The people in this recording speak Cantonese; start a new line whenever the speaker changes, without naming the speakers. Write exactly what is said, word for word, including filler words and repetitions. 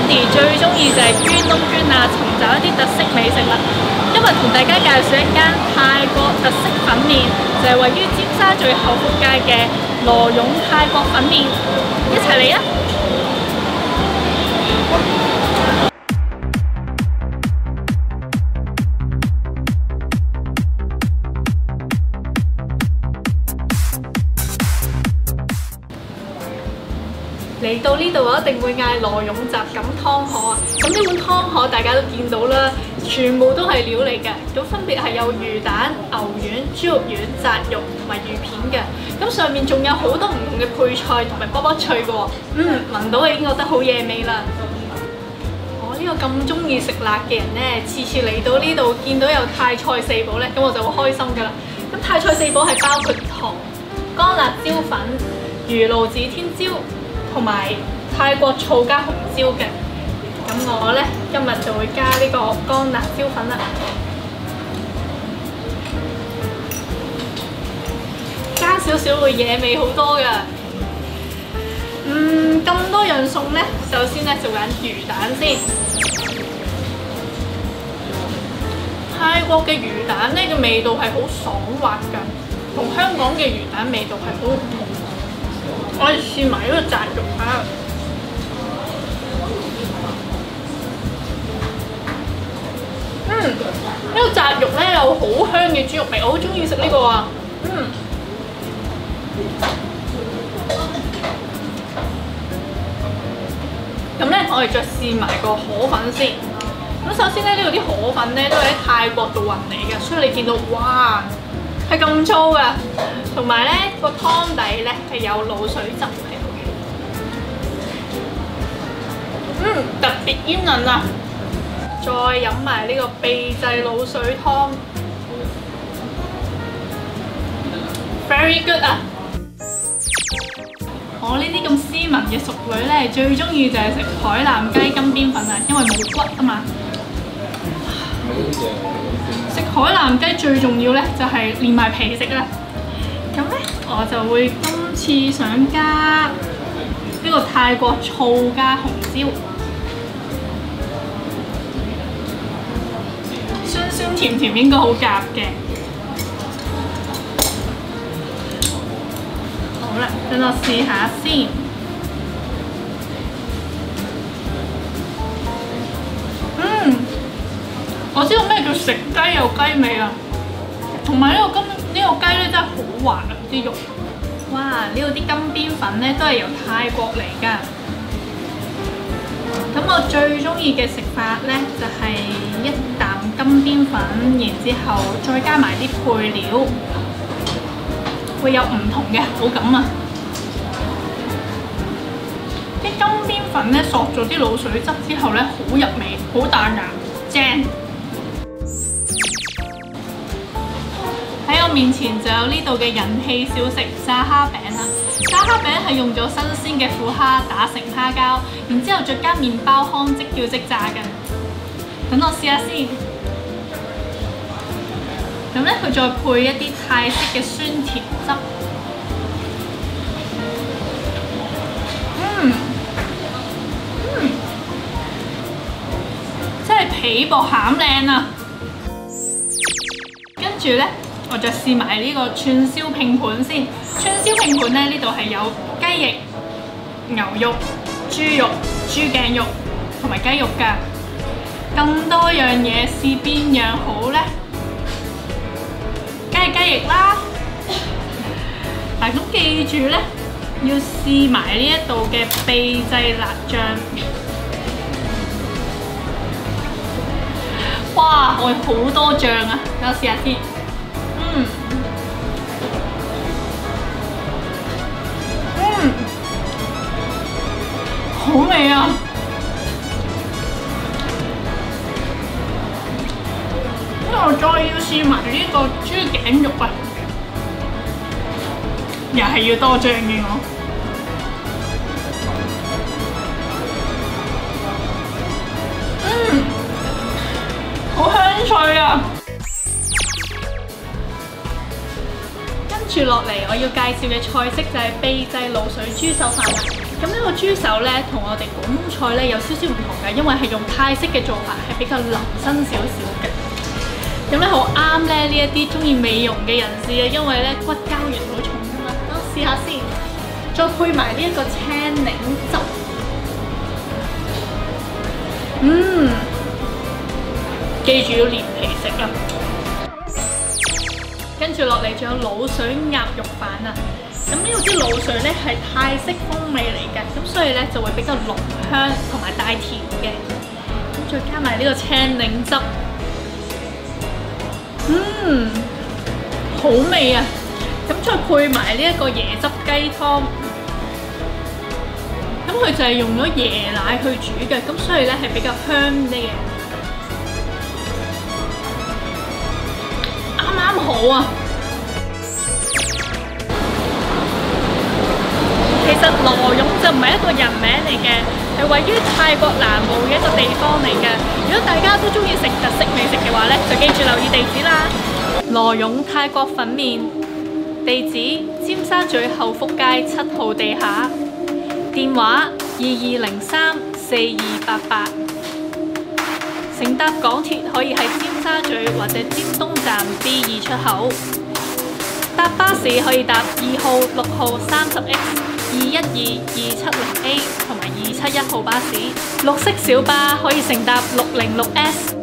Cindy 最中意就係捐窿捐罅，尋找一啲特色美食啦。今日同大家介紹一間泰國特色粉麵，就係位於尖沙咀口福街嘅羅勇泰國粉麵，一齊嚟啊！嚟到呢度我一定會嗌羅勇雜錦湯河啊！咁呢碗湯河大家都見到啦，全部都係料嚟嘅，咁分別係有魚蛋、牛丸、豬肉丸、扎肉同埋魚片嘅。咁上面仲有好多唔同嘅配菜同埋卜卜脆嘅喎。嗯，聞到已經覺得好惹味啦！我呢個咁中意食辣嘅人呢，次次嚟到呢度見到有泰菜四寶呢，咁我就會開心㗎啦。咁泰菜四寶係包括糖、乾辣椒粉、魚露指天椒，同埋泰國醋加紅椒嘅，咁我咧今日就會加呢個乾辣椒粉啦，加少少會惹味好多㗎。嗯，咁多樣餸咧，首先咧就揀魚蛋先。泰國嘅魚蛋咧嘅味道係好爽滑㗎，同香港嘅魚蛋味道係好唔同。我哋試埋呢個扎肉啊！嗯，呢個扎肉咧有好香嘅豬肉味，我好中意食呢個啊！嗯，咁咧我哋再試埋個河粉先。咁首先咧呢度啲河粉咧都係喺泰國度運嚟嘅，所以你見到哇〜係咁粗㗎，同埋咧個湯底咧係有滷水汁喺度嘅，嗯，特別煙韌啊！再飲埋呢個秘製滷水湯 ，very good 啊！我呢啲咁斯文嘅淑女咧，最中意就係食海南雞金邊粉啊，因為冇骨啊嘛。食海南雞最重要咧，就係連埋皮食啦。咁咧，我就會今次想加呢個泰國醋加紅椒，酸酸甜甜應該好夾嘅。好啦，等我試下先。我知道咩叫食雞有雞味啊，同埋呢個金呢、呢個雞咧真係好滑啊啲肉，哇！呢度啲金邊粉咧都係由泰國嚟㗎。咁我最中意嘅食法咧就係、是、一啖金邊粉，然之後再加埋啲配料，會有唔同嘅口感啊！啲金邊粉咧索咗啲滷水汁之後咧，好入味，好彈牙，正！喺我面前就有呢度嘅人氣小食炸蝦餅啦。炸蝦餅係用咗新鮮嘅虎蝦打成蝦膠，然之後再加麵包糠即叫即炸嘅。等我試下先。咁咧，佢再配一啲泰式嘅酸甜汁。嗯，嗯，真係皮薄餡靚啊！跟住咧。我再試埋呢個串燒拼盤先。串燒拼盤咧，呢度係有雞翼、牛肉、豬肉、豬頸肉同埋雞肉㗎。咁多樣嘢，試邊樣好咧？梗係雞翼啦。嗱，咁記住咧，要試埋呢一度嘅秘製辣醬。哇！我好多醬啊，等我試下先。嗯，嗯，好味啊！咁我再要試埋呢個豬頸肉啊，又係要多醬嘅我。嗯，好香脆啊！跟住落嚟，我要介紹嘅菜式就係秘製滷水豬手飯啦。 咁呢個豬手咧，同我哋廣東菜咧有少少唔同嘅，因為係用泰式嘅做法，係比較腍身少少嘅。咁咧好啱咧呢一啲中意美容嘅人士啊，因為咧骨膠原好重㗎嘛。等我試下先，再配埋呢一個青檸汁。嗯，記住要連皮食啊！跟住落嚟仲有滷水鴨肉飯啊！咁呢個啲滷水咧係泰式風味嚟嘅，咁所以咧就會比較濃香同埋帶甜嘅。咁再加埋呢個青檸汁，嗯，好味啊！咁再配埋呢一個椰汁雞湯，咁佢就係用咗椰奶去煮嘅，咁所以咧係比較香啲嘅，啱啱好啊！其實羅勇就唔係一個人名嚟嘅，係位於泰國南部嘅一個地方嚟嘅。如果大家都中意食特色美食嘅話咧，就記住留意地址啦。羅勇泰國粉麵，地址尖沙咀後福街七號地下，電話二二零三四二八八。乘搭港鐵可以喺尖沙咀或者尖東站 B 二出口，搭巴士可以搭二號、六號、三十 X。二一二二七零 A 同埋二七一號巴士，綠色小巴可以乘搭六零六 S。